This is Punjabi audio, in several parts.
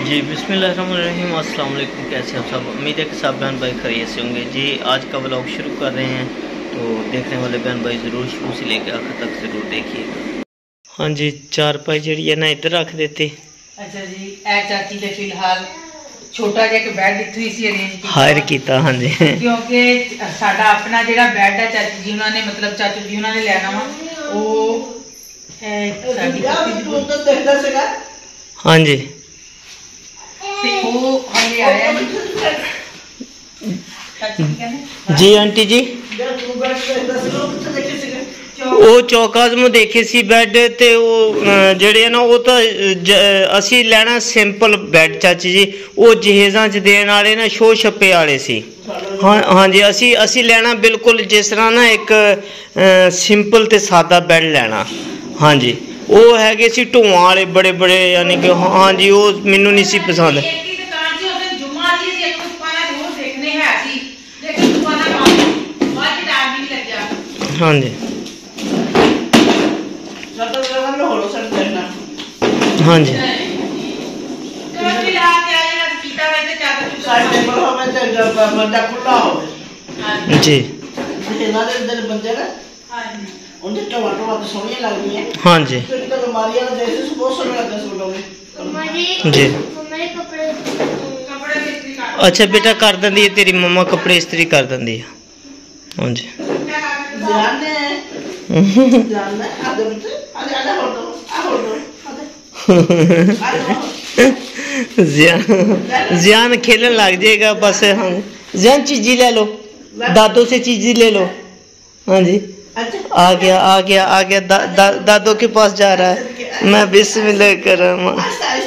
जी बिस्मिल्लाहिर्रहमानिर्रहीम, अस्सलाम वालेकुम। कैसे आप सब? उम्मीद है कि सब बहन भाई खैरियत से होंगे। जी आज का व्लॉग शुरू कर रहे हैं, तो देखने वाले बहन भाई ज़रूर शुरू से लेकर आखिर तक ज़रूर देखिएगा। हाँ जी, चारपाई जी है ना इधर रख देते। अच्छा जी, ए चाची ने फिलहाल छोटा जिहा एक बेड इत्थों ही अरेंज हायर किया। हाँ जी, क्योंकि साडा अपना जिहड़ा बेड है चाची जी उन्होंने मतलब चाचू जी उन्होंने लेना वा हाँ जी जी आंटी जी वो चौकाज में देखे सी बैड ते जड़े ना वो तो असी लेना सिंपल बैड चाची जी, वो जहेजा च देने वाले ना शो छप्पे वाले सी। हाँ हाँ जी, असी लेना बिल्कुल जिस तरह ना एक सिंपल ते सादा बैड लेना। हाँ जी, वो है सी ढोआं वाले बड़े बड़े, यानी कि हाँ जी वो मैनू नहीं सी पसंद। हाँ जी हाँ जी जी हाँ जी जी। अच्छा बेटा कर देंदी है तेरी मम्मा, कपड़े इस्त्री कर देंदी है। हाँ जी जियान खेलने लग जाएगा बस। हाँ जियान चीजी ले लो, दादो से चीजी ले लो। हाँ जी आ गया आ गया आ गया, दादो के पास जा रहा है। मैं बिस्मिल्लाह कर रहा हूँ।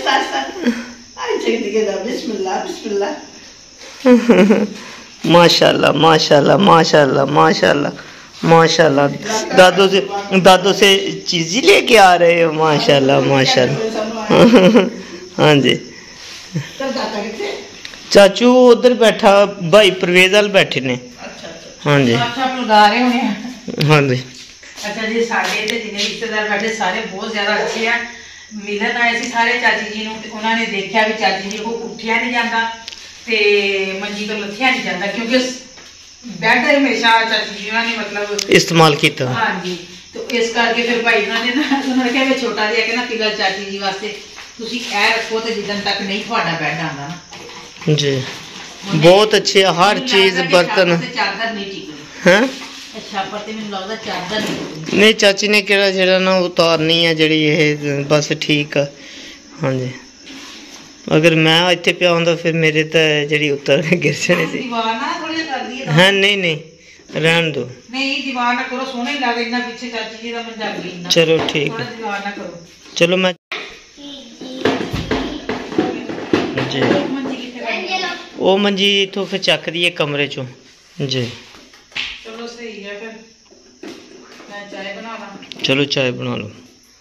माशाल्लाह माशाल्लाह माशाल्लाह माशाल्लाह माशाल्लाह, दादो से चीज़ी लेके आ रहे हो। माशाल्लाह माशाल्लाह। हाँ जी चाचू उधर बैठा, भाई परवेज वाल बैठे ने। हाँ जी हाँ जी। अच्छा जी, साडे ते जिन्ने रिश्तेदार बैठे सारे बहुत ज्यादा अच्छे हैं। मिलन आए सी सारे चाची जी नूं, उन्होंने देखा भी चाची जी को उठिया नहीं जाता ते मंजी तो लथिया नहीं जाता, क्योंकि बैड हमेशा चाची जी ने मतलब इस्तेमाल किया। हाँ जी, तो इस करके फिर भाई उन्होंने ना उन्होंने कहा मैं छोटा जिहा कहना फिलहाल चाची जी वास्ते तुसी ए रखो ते जिदन तक नहीं थोड़ा बैड आंदा ना जी। बहुत अच्छे हर चीज बर्तन चादर नहीं टिकनी हैं। अच्छा पर ते मैनूं लगदा चादर नहीं नहीं चाची ने केड़ा जेड़ा ना उतारनी है जड़ी ये बस ठीक है। हाँ जी, अगर मैं इत्थे पिया होंदा फिर मेरे तो जड़ी उतर गिर जानी सी। दीवार ना थोड़ी कर दी है हैं नहीं नहीं रहन दो, नहीं दीवार ना करो, सोने लगे इतना पीछे चाची जी दा मंजा गई ना। चलो ठीक है, दीवार ना करो। चलो मैं जी वो मंजी इतों फिर चक दी है कमरे चो जी। चलो सही है, फिर मैं चाय बना ला। चलो चाय बना लो।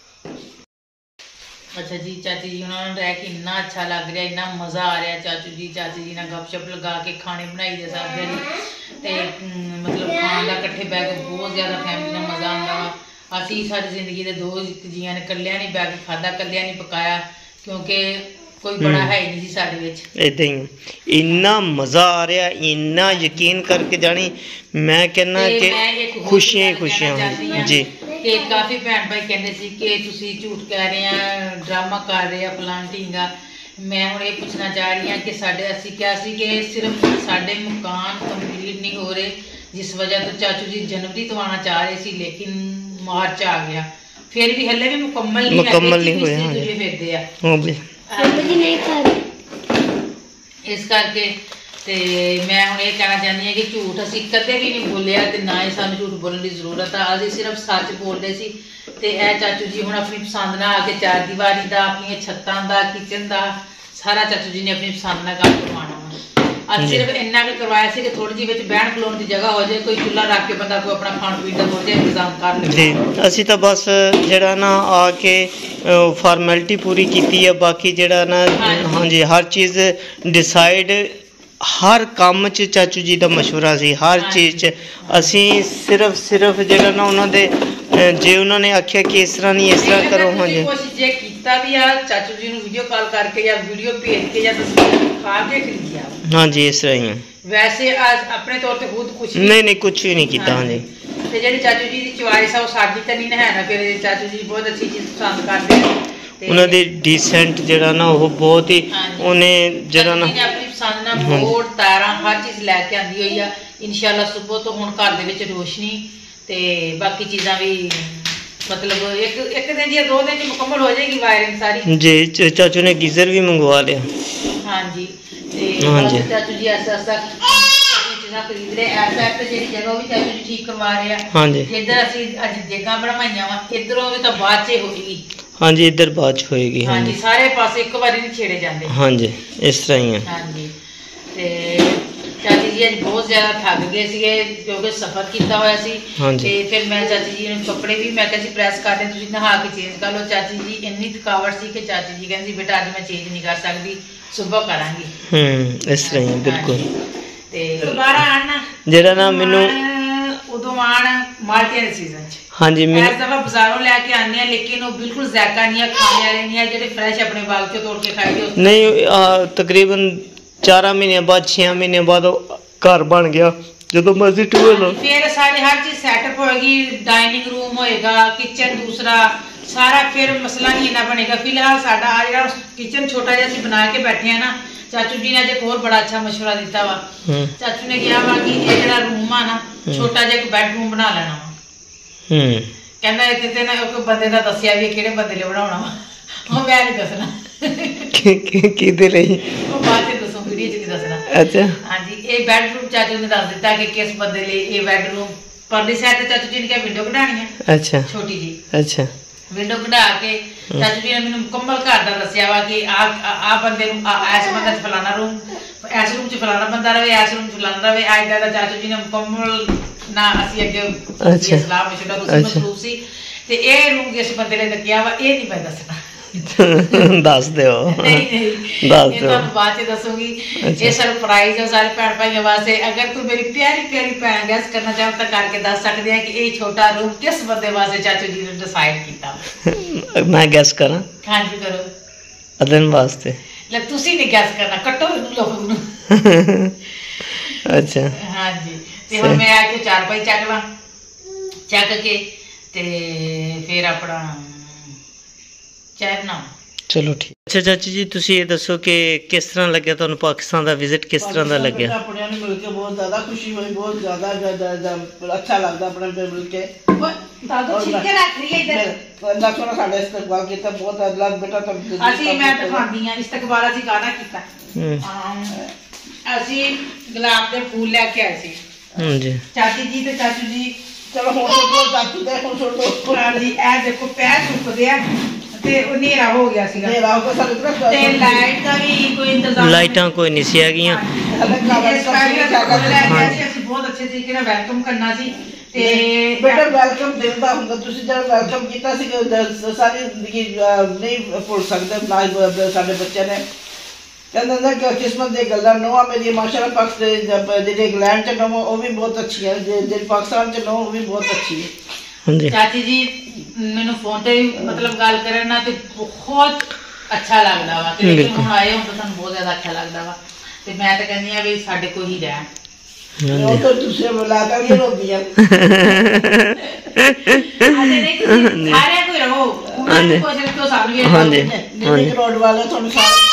अच्छा जी, चाची जी उन्होंने रह के इन्ना अच्छा लग रहा, इन्ना मज़ा आ रहा। चाची जी ने गपशप लगा के खाने बनाई दे सब ते मतलब खान का कट्ठे बह के बहुत ज़्यादा फैमिली का मज़ा आता वा। असी सारी जिंदगी के दो जियां ने कलिया नहीं बह के खादा, कलिया नहीं पकाया, क्योंकि कोई बड़ा है ही नहीं साडे विच। इदां ही इन्ना मज़ा आ रहा, इन्ना यकीन करके जानी मैं कहना कि खुशियां खुशियां जी। कि काफ़ी भैन भाई कहते सी कि तुसी झूठ कह रहे हैं, ड्रामा कर रहे हैं फलान ढींगा। मैं हुण ये पूछना चाह रही हूँ कि साडे असी क्या सी कि सिर्फ साडे मकान कंप्लीट नहीं हो रहे, जिस वजह तो चाचू जी जनवरी तो आना चाह रहे सी, लेकिन मार्च आ गया, फिर भी हले भी मुकम्मल नहीं होया। इस करके ते मैं हुण ये कहना चाहती हूँ कि झूठ असी कदे भी नहीं बोलिया ते ना ही सानूं झूठ बोलने की जरूरत है। असीं सिर्फ सच बोलते सी ते ए चाचू जी हुण अपनी पसंद ना आके चार दीवारी दा, अपनी छत्तां दा, किचन दा सारा चाचू जी ने अपनी पसंद ना काम करवाना वा। असीं सिर्फ इन्ना क करवाया सी कि थोड़ी जी विच बहन खलोण दी जगह हो जाए, कोई चुल्हा रख के बंदा कोई अपना खाण पीण दा थोड़ा जिहा इंतजाम कर ले जी। असीं तां बस जेड़ा ना आके फॉर्मैलिटी पूरी कीती है, बाकी जेड़ा ना हाँ जी हर चीज़ डिसाइड हर काम च चाचू जी का मशवरा सी, हर चीज़ च असी सिर्फ जेड़ा ना उन्होंने ਜੇ ਉਹਨਾਂ ਨੇ ਆਖਿਆ ਕਿ ਇਸ ਤਰ੍ਹਾਂ ਨਹੀਂ ਇਸ ਤਰ੍ਹਾਂ ਕਰੋ। ਹਾਂਜੀ ਕੋਸ਼ਿਸ਼ ਜੇ ਕੀਤਾ ਵੀ ਆ ਚਾਚੂ ਜੀ ਨੂੰ ਵੀਡੀਓ ਕਾਲ ਕਰਕੇ ਜਾਂ ਵੀਡੀਓ ਭੇਜ ਕੇ ਜਾਂ ਤਸਵੀਰ ਦਿਖਾ ਕੇ ਖਰੀਦਿਆ। ਹਾਂਜੀ ਇਸ ਤਰ੍ਹਾਂ ਹੀ ਹੈ। ਵੈਸੇ ਅੱਜ ਆਪਣੇ ਤੌਰ ਤੇ ਖੁਦ ਕੁਝ ਨਹੀਂ ਕੁਝ ਵੀ ਨਹੀਂ ਕੀਤਾ। ਹਾਂਜੀ ਤੇ ਜਿਹੜੀ ਚਾਚੂ ਜੀ ਦੀ ਚੁਆਇਸ ਆ ਉਹ ਸਾਡੀ ਤਾਂ ਨਹੀਂ ਹੈ ਨਾ, ਫਿਰ ਚਾਚੂ ਜੀ ਬਹੁਤ ਅੱਛੀ ਚੀਜ਼ ਪਸੰਦ ਕਰਦੇ ਨੇ। ਉਹਨਾਂ ਦੇ ਡੀਸੈਂਟ ਜਿਹੜਾ ਨਾ ਉਹ ਬਹੁਤ ਹੀ ਉਹਨੇ ਜਿਹੜਾ ਨਾ ਆਪਣੀ ਪਸੰਦ ਨਾਲ ਬੋਰਡ ਤਾਰਾਂ ਹਰ ਚੀਜ਼ ਲੈ ਕੇ ਆਂਦੀ ਹੋਈ ਆ। ਇਨਸ਼ਾਅੱਲਾ ਸਵੇਰ ਤੋਂ ਹੁਣ ਘਰ ਦੇ ਵਿੱਚ ਰੋਸ਼ਨੀ ਤੇ ਬਾਕੀ ਚੀਜ਼ਾਂ ਵੀ ਮਤਲਬ ਇੱਕ ਦਿਨ ਜਾਂ 2 ਦਿਨ ਚ ਮੁਕੰਮਲ ਹੋ ਜਾਏਗੀ ਵਾਇਰਿੰਗ ਸਾਰੀ ਜੀ। ਚਾਚੂ ਨੇ ਗੀਜ਼ਰ ਵੀ ਮੰਗਵਾ ਲਿਆ। ਹਾਂਜੀ ਤੇ ਚਾਚੂ ਜੀ ਐਸਾ ਚੀਜ਼ਾਂ ਖਰੀਦ ਰਹੇ। ਐਸਾ ਜਿਹੜੀ ਜਗ੍ਹਾ ਉਹ ਵੀ ਚਾਚੂ ਜੀ ਠੀਕ ਕਰਵਾ ਰਹੇ ਆ। ਹਾਂਜੀ ਜਿੱਧਰ ਅਸੀਂ ਅੱਜ ਜਗ੍ਹਾ ਬਣਵਾਈਆਂ ਵਾ ਇੱਧਰੋਂ ਵੀ ਤਾਂ ਬਾਅਦ ਚ ਹੋਏਗੀ। ਹਾਂਜੀ ਇੱਧਰ ਬਾਅਦ ਚ ਹੋਏਗੀ। ਹਾਂਜੀ ਸਾਰੇ ਪਾਸੇ ਇੱਕ ਵਾਰੀ ਨਹੀਂ ਛੇੜੇ ਜਾਂਦੇ। ਹਾਂਜੀ ਇਸ ਤਰ੍ਹਾਂ ਹੀ ਹੈ। ਹਾਂਜੀ ਤੇ ਚਾਚੀ ਜੀ ਅੱਜ ਬਹੁਤ ਜ਼ਿਆਦਾ ਥੱਕ ਗਏ ਸੀਗੇ ਕਿਉਂਕਿ ਸਫ਼ਰ ਕੀਤਾ ਹੋਇਆ ਸੀ। ਤੇ ਫਿਰ ਮੈਂ ਚਾਚੀ ਜੀ ਨੂੰ ਕੱਪੜੇ ਵੀ ਮੈਂ ਕਿਹਾ ਸੀ ਪ੍ਰੈਸ ਕਰ ਦੇ, ਤੁਸੀਂ ਨਹਾ ਕੇ ਚੇਂਜ ਕਰ ਲਓ। ਚਾਚੀ ਜੀ ਇੰਨੀ ਥਕਾਵਟ ਸੀ ਕਿ ਚਾਚੀ ਜੀ ਕਹਿੰਦੀ ਬੇਟਾ ਅੱਜ ਮੈਂ ਚੇਂਜ ਨਹੀਂ ਕਰ ਸਕਦੀ, ਸਵੇਰ ਕਰਾਂਗੀ। ਇਸ ਤਰ੍ਹਾਂ ਹੀ ਬਿਲਕੁਲ। ਤੇ ਦੁਬਾਰਾ ਆਣਾ ਜਿਹੜਾ ਨਾ ਮੈਨੂੰ ਉਦੋਂ ਆਣ ਮਾਲਟੀਆਂ ਦੇ ਸੀਜ਼ਨ ਚ। ਹਾਂਜੀ ਮੈਂ ਇਸ ਦਫਾ ਬਾਜ਼ਾਰੋਂ ਲੈ ਕੇ ਆਉਂਦੇ ਆ ਲੇਕਿਨ ਉਹ ਬਿਲਕੁਲ ਜ਼ਾਇਕਾ ਨਹੀਂ ਆ, ਖਾਣੇ ਵਾਲੇ ਨਹੀਂ ਆ ਜਿਹੜੇ ਫਰੈਸ਼ ਆਪਣੇ ਬਾਗ ਚੋਂ ਤੋੜ ਕੇ ਖਾਈ ਦੇ। ਨਹੀਂ ਤਕਰੀਬਨ 4 ਮਹੀਨੇ ਬਾਅਦ 6 ਮਹੀਨੇ ਬਾਅਦ ਉਹ ਘਰ ਬਣ ਗਿਆ ਜਦੋਂ ਮਰਜ਼ੀ ਟੂਰ ਲਓ। ਫਿਰ ਸਾਰੇ ਹਰ ਚੀਜ਼ ਸੈਟਅਪ ਹੋਏਗੀ, ਡਾਈਨਿੰਗ ਰੂਮ ਹੋਏਗਾ, ਕਿਚਨ ਦੂਸਰਾ ਸਾਰਾ, ਫਿਰ ਮਸਲਾ ਨਹੀਂ ਇੰਨਾ ਬਣੇਗਾ। ਫਿਲਹਾਲ ਸਾਡਾ ਆ ਜਿਹੜਾ ਕਿਚਨ ਛੋਟਾ ਜਿਹਾ ਅਸੀਂ ਬਣਾ ਕੇ ਬੈਠੇ ਆ ਨਾ, ਚਾਚੂ ਜੀ ਨੇ ਅੱਜ ਇੱਕ ਹੋਰ ਬੜਾ ਅੱਛਾ ਮਸ਼ਵਰਾ ਦਿੱਤਾ ਵਾ। ਚਾਚੂ ਨੇ ਕਿਹਾ ਵਾ ਕਿ ਇਹ ਜਿਹੜਾ ਰੂਮ ਆ ਨਾ ਛੋਟਾ ਜਿਹਾ ਇੱਕ ਬੈਡਰੂਮ ਬਣਾ ਲੈਣਾ ਵਾ। ਕਹਿੰਦਾ ਇੱਥੇ ਤੇ ਨਾ ਕੋਈ ਬੰਦੇ ਦਾ ਦੱਸਿਆ ਵੀ ਕਿਹੜੇ ਬੰਦੇ ਲਈ ਬਣਾਉਣਾ ਵਾ, ਉਹ ਮੈਂ ਨਹੀਂ ਦੱਸਣਾ। ਕਿਹਦੇ ਲਈ ਉਹ ਬਾਅਦ ਚ ਦੱਸੋ, ਵੀਡੀਓ ਚ ਨਹੀਂ ਦੱਸਣਾ। ਅੱਛਾ ਹਾਂਜੀ ਇਹ ਬੈਡਰੂਮ ਚਾਚੂ ਨੇ ਦੱਸ ਦਿੱਤਾ ਕਿ ਕਿਸ ਬੰਦੇ ਲਈ ਇਹ ਬੈਡਰੂਮ। ਪਰਲੀ ਸਾਈਡ ਤੇ ਚਾਚੂ ਜੀ ਨੇ ਕਿਹਾ ਵਿੰਡੋ ਕਢਾਣੀ ਹੈ। ਅੱਛਾ ਛੋਟੀ ਜੀ। ਅੱਛਾ ਵਿੰਡੋ ਕਢਾ ਕੇ ਚਾਚੂ ਜੀ ਨੇ ਮੈਨੂੰ ਮੁਕੰਮਲ ਘਰ ਦਾ ਦੱਸਿਆ ਵਾ ਕਿ ਆ ਬੰਦੇ ਨੂੰ ਇਸ ਬੰਦੇ ਚ ਫਲਾਣਾ ਰੂਮ, ਇਸ ਰੂਮ ਚ ਫਲਾਣਾ ਬੰਦਾ ਰਵੇ, ਇਸ ਰੂਮ ਚ ਫਲਾਣਾ ਰਵੇ। ਅੱਜ ਦਾ ਚਾਚੂ ਜੀ ਨੇ ਮੁਕੰਮਲ ਨਾ ਅਸੀਂ ਅੱਗੇ ਸਲਾਹ ਮਸ਼ਵਰਾ ਮਸਰੂਫ ਸੀ ਤੇ ਇਹ ਰੂਮ ਜਿਸ ਬੰਦੇ ਨੇ ਦੱਸਿਆ ਵਾ ਇਹ ਨਹੀਂ ਮੈਂ ਦੱਸਣਾ। ਦੱਸ ਦਿਓ। ਨਹੀਂ ਦੱਸ ਦਿਓ, ਤੁਹਾਨੂੰ ਬਾਅਦ ਚ ਦੱਸੂਗੀ। ਇਹ ਸਰਪ੍ਰਾਈਜ਼ ਹੈ ਸਾਰੇ ਭੈਣ ਭਾਈਆਂ ਵਾਸਤੇ। ਅਗਰ ਤੂੰ ਮੇਰੀ ਪਿਆਰੀ ਭੈਣ ਗੈਸ ਕਰਨਾ ਚਾਹੋ ਤਾਂ ਕਰਕੇ ਦੱਸ ਸਕਦੇ ਆ ਕਿ ਇਹ ਛੋਟਾ ਰੂਮ ਕਿਸ ਬੰਦੇ ਵਾਸਤੇ ਚਾਚੂ ਜੀ ਨੇ ਡਿਸਾਈਡ ਕੀਤਾ। ਮੈਂ ਗੈਸ ਕਰਾਂ? ਹਾਂਜੀ ਕਰੋ। ਅਦਨ ਵਾਸਤੇ? ਲੈ ਤੁਸੀਂ ਨਹੀਂ ਗੈਸ ਕਰਨਾ, ਕੱਟੋ ਇਹਨੂੰ ਲੋਕ ਨੂੰ। ਅੱਛਾ ਹਾਂਜੀ ਤੇ ਹੁਣ ਮੈਂ ਆ ਕੇ 4 ਪਾਈ ਚੱਕ ਕੇ ਤੇ ਫਿਰ ਆਪਣਾ ਚਾਹ ਬਣਾ। ਚਲੋ ਠੀਕ। ਅੱਛਾ ਚਾਚੀ ਜੀ ਤੁਸੀਂ ਇਹ ਦੱਸੋ ਕਿ ਕਿਸ ਤਰ੍ਹਾਂ ਲੱਗਿਆ ਤੁਹਾਨੂੰ ਪਾਕਿਸਤਾਨ ਦਾ ਵਿਜ਼ਿਟ, ਕਿਸ ਤਰ੍ਹਾਂ ਦਾ ਲੱਗਿਆ? ਆਪਣਿਆਂ ਨੂੰ ਮਿਲ ਕੇ ਬਹੁਤ ਜ਼ਿਆਦਾ ਖੁਸ਼ੀ ਹੋਈ, ਬਹੁਤ ਜ਼ਿਆਦਾ ਅੱਛਾ ਲੱਗਦਾ ਆਪਣੇ ਨਾਲ ਮਿਲ ਕੇ। ਦਾਦੂ ਛਿੱਕੇ ਰੱਖ ਰਹੀ ਹੈ ਇੱਧਰ। ਅੱਲਾ ਸੋਨਾ ਸਾਡਾ ਇਸਤਕਬਾਲ ਕੀਤਾ ਬਹੁਤ। ਅੱਲਾ ਬੇਟਾ ਤਾਂ ਅਸੀਂ ਮੈਂ ਦਿਖਾਉਂਦੀ ਆ ਇਸਤਕਬਾਲ ਅਸੀਂ ਕਾਹਦਾ ਕੀਤਾ। ਅਸੀਂ ਗੁਲਾਬ ਦੇ ਫੁੱਲ ਲੈ ਕੇ ਆਏ ਸੀ। ਹਾਂਜੀ ਚਾਚੀ ਜੀ ਤੇ ਚਾਚੂ ਜੀ। ਚਲੋ ਹੁਣ ਛੋੜੋ ਚਾਚੂ ਦੇ, ਹੁਣ ਛੋੜੋ। ਹਾਂਜੀ ਇਹ ਦੇਖੋ ਪੈਰ ਸੁੱਕਦੇ ਆ ਤੇ ਉਹ ਹਨੇਰਾ ਹੋ ਗਿਆ ਸੀਗਾ। ਹਨੇਰਾ ਹੋ ਗਿਆ ਤੇ ਲਾਈਟ ਦਾ ਵੀ ਕੋਈ ਇੰਤਜ਼ਾਮ, ਲਾਈਟਾਂ ਕੋਈ ਨਹੀਂ ਸੀ ਹੈਗੀਆਂ। ਅਸੀਂ ਬਹੁਤ ਅੱਛੇ ਤਰੀਕੇ ਨਾਲ ਵੈਲਕਮ ਕਰਨਾ ਸੀ ਤੇ ਬੇਟਾ ਵੈਲਕਮ ਦਿੰਦਾ ਹੁੰਦਾ। ਤੁਸੀਂ ਜਦ ਵੈਲਕਮ ਕੀਤਾ ਸੀ ਸਾਰੀ ਜ਼ਿੰਦਗੀ ਨਹੀਂ ਭੁੱਲ ਸਕਦੇ ਸਾਡੇ ਬੱਚਿਆਂ ਨੇ। ਕਹਿੰਦੇ ਨਾ ਕਿ ਕਿਸਮਤ ਦੀਆਂ ਗੱਲਾਂ ਨੋਆ ਮੇਰੀ ਮਾਸ਼ਾਅੱਲਾ ਪਾਕ ਦੇ ਜਿਹੜੇ ਇੰਗਲੈਂਡ ਚ ਨੋ ਉਹ ਵੀ ਬਹੁਤ ਅੱਛੀ ਹੈ, ਜਿਹੜੀ ਪਾਕਿਸਤਾਨ ਚ ਨੋ ਉਹ ਵੀ ਬਹੁਤ ਅੱਛੀ ਹੈ। ਚਾਚੀ ਜੀ ਮੈਨੂੰ ਫੋਨ ਤੇ ਮਤਲਬ ਗੱਲ ਕਰਨ ਨਾਲ ਤੇ ਬਹੁਤ ਅੱਛਾ ਲੱਗਦਾ ਵਾ ਤੇ ਲੇਕਿਨ ਹੁਣ ਆਏ ਹੋ ਤਾਂ ਤੁਹਾਨੂੰ ਬਹੁਤ ਜ਼ਿਆਦਾ ਅੱਛਾ ਲੱਗਦਾ ਵਾ ਤੇ ਮੈਂ ਤਾਂ ਕਹਿੰਦੀ ਆ ਵੀ ਸਾਡੇ ਕੋਲ ਹੀ ਰਹਿ। ਉਹ ਤਾਂ ਤੁਸੀਂ ਬੁਲਾਤਾ ਨਹੀਂ ਰੋਂਦੀਆਂ। ਸਾਰਿਆਂ ਕੋਈ ਰਹੋ, ਉਹਨਾਂ ਨੂੰ ਕੁਝ ਰੱਖੋ ਸਾਹਮਣੇ। ਰੋਡ ਵਾਲੇ ਤੁਹਾਨੂੰ ਸਾਰੇ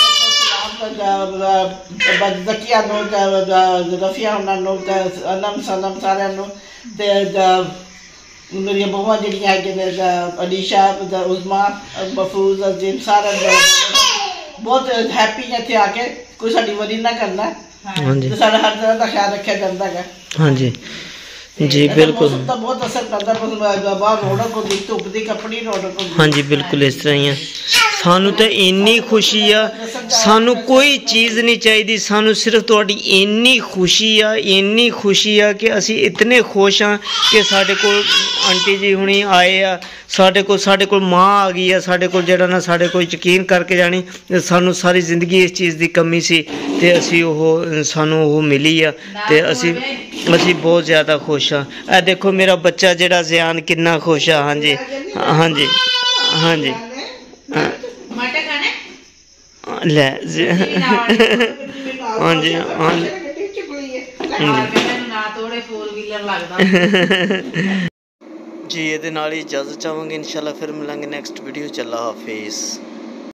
ਜ਼ਕੀਆ ਨੂੰ, ਰਫੀਆ ਉਹਨਾਂ ਨੂੰ, ਅਲਮ ਸਲਮ ਸਾਰਿਆਂ ਨੂੰ ਤੇ ਮੇਰੀਆਂ ਬਹੂਆਂ ਜਿਹੜੀਆਂ ਹੈਗੀਆਂ ਨੇ ਅਲੀਸ਼ਾ, ਉਜ਼ਮਾ, ਮਫੂਜ਼, ਅਜ਼ੀਮ ਸਾਰਿਆਂ ਨੂੰ ਬਹੁਤ ਹੈਪੀ ਨੇ ਇੱਥੇ ਆ ਕੇ। ਕੋਈ ਸਾਡੀ ਵਰੀ ਨਾ ਕਰਨਾ ਤੇ ਸਾਡਾ ਹਰ ਤਰ੍ਹਾਂ ਦਾ ਖਿਆਲ ਰੱਖਿਆ ਜਾਂਦਾ ਹੈਗਾ। ਹਾਂਜੀ ਜੀ ਬਿਲਕੁਲ। ਤਾਂ ਬਹੁਤ ਅਸਰ ਕਰਦਾ ਬਾਹਰ ਰੋਡਾਂ ਕੋ ਧੁੱਪ ਦੀ ਕੱਪੜੀ ਰੋਡਾਂ ਕੋ। ਹਾਂਜੀ ਬਿਲਕੁਲ ਇਸ ਤਰ੍ਹਾਂ ਹੀ ਹੈ। ਸਾਨੂੰ ਤਾਂ ਇੰਨੀ ਖੁਸ਼ੀ ਆ, ਸਾਨੂੰ ਕੋਈ ਚੀਜ਼ ਨਹੀਂ ਚਾਹੀਦੀ, ਸਾਨੂੰ ਸਿਰਫ ਤੁਹਾਡੀ ਇੰਨੀ ਖੁਸ਼ੀ ਆ ਕਿ ਅਸੀਂ ਇਤਨੇ ਖੁਸ਼ ਹਾਂ ਕਿ ਸਾਡੇ ਕੋਲ ਆਂਟੀ ਜੀ ਹੁਣੀ ਆਏ ਆ, ਸਾਡੇ ਕੋਲ ਮਾਂ ਆ ਗਈ ਆ, ਸਾਡੇ ਕੋਲ ਜਿਹੜਾ ਨਾ ਸਾਡੇ ਕੋਲ ਯਕੀਨ ਕਰਕੇ ਜਾਣੀ ਸਾਨੂੰ ਸਾਰੀ ਜ਼ਿੰਦਗੀ ਇਸ ਚੀਜ਼ ਦੀ ਕਮੀ ਸੀ ਤੇ ਸਾਨੂੰ ਉਹ ਮਿਲੀ ਆ ਤੇ ਅਸੀਂ ਬਹੁਤ ਜ਼ਿਆਦਾ ਖੁਸ਼ ਹਾਂ। ਇਹ ਦੇਖੋ ਮੇਰਾ ਬੱਚਾ ਜਿਹੜਾ ਜ਼ਿਆਨ ਕਿੰਨਾ ਖੁਸ਼ ਆ। ਹਾਂਜੀ ਹਾਂਜੀ ਹਾਂਜੀ ਮਟਰ ਖਾਣੇ ਲੈ ਹਾਂਜੀ ਮੈਨੂੰ ਨਾ ਤੋੜੇ 4 ਵੀਲਰ ਲੱਗਦਾ ਜੀ। ਇਹਦੇ ਨਾਲ ਹੀ ਇਜਾਜ਼ਤ ਚਾਹਾਂਗੇ, ਇਨਸ਼ਾਅੱਲਾ ਫਿਰ ਮਿਲਾਂਗੇ ਨੈਕਸਟ ਵੀਡੀਓ 'ਚ। ਅੱਲਾ ਹਾਫਿਜ਼।